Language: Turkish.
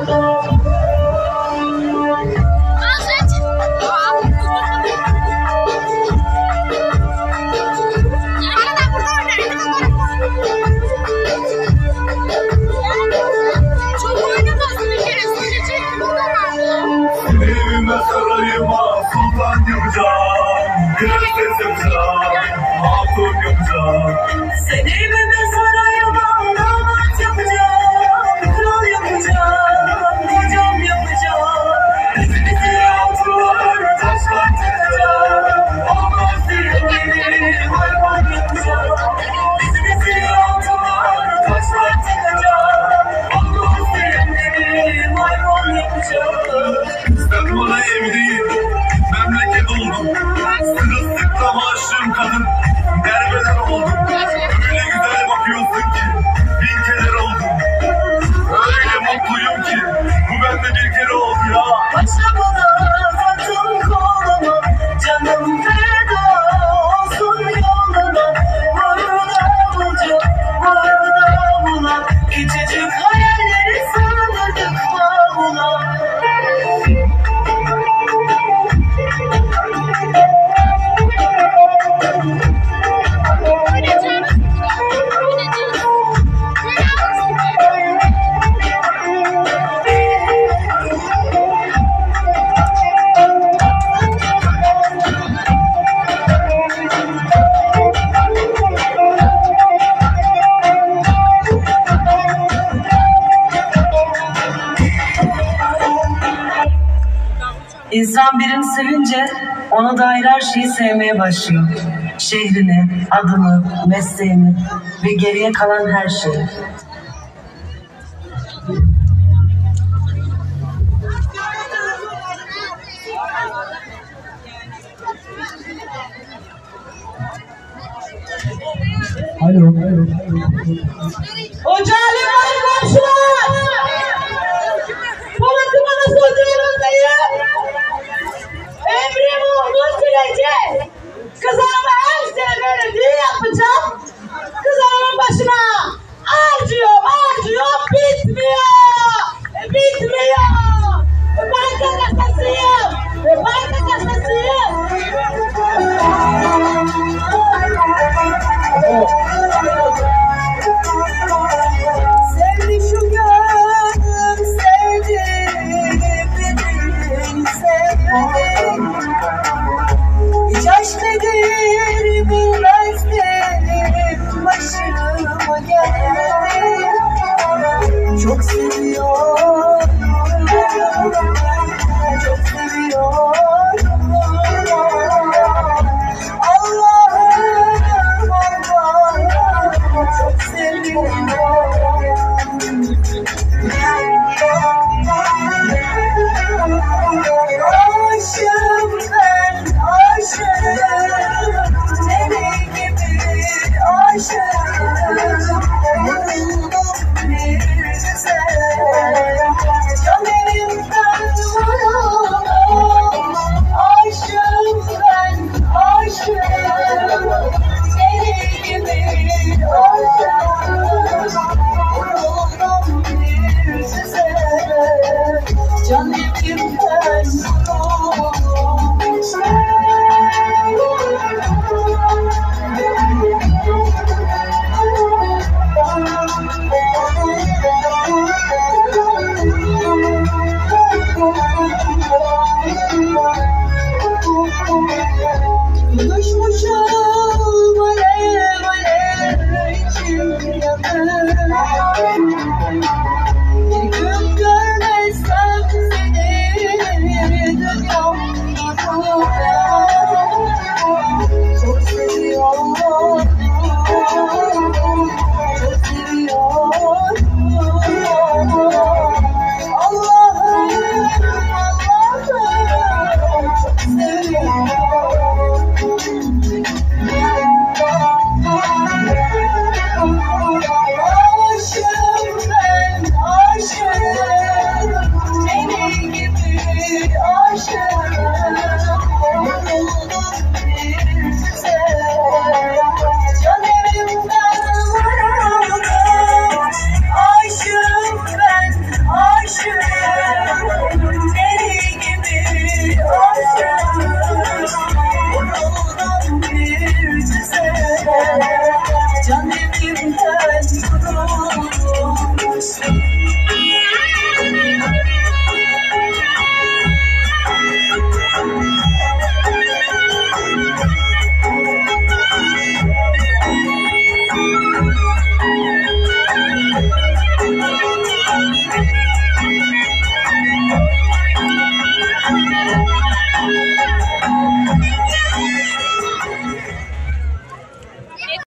Sultan yapacağım, prenses yapacağım, hatun yapacağım. Seni evime sarayıma damat yapacağım, kral yapacağım, kocam yapacağım. Bizi altınlar, taşlar takacağım, olmaz diyelim, hayvan yapacağım. Bizi altınlar, taşlar takacağım, olmaz diyelim, hayvan yapacağım. Sen bana evliyim, memleket oldum. Sırılsıklam aşığım kadın, derbeler oldum. Öyle güzel bakıyorsun ki, bin kere oldum. Öyle mutluyum ki, bu bende bir kere oldu ya. Başla bana taktım koluma, canım feda olsun yoluna. Burada bula, küçücük hayalleri sığdırdık bavula. İnsan birini sevince ona dair her şeyi sevmeye başlıyor. Şehrini, adını, mesleğini ve geriye kalan her şeyi. Alo.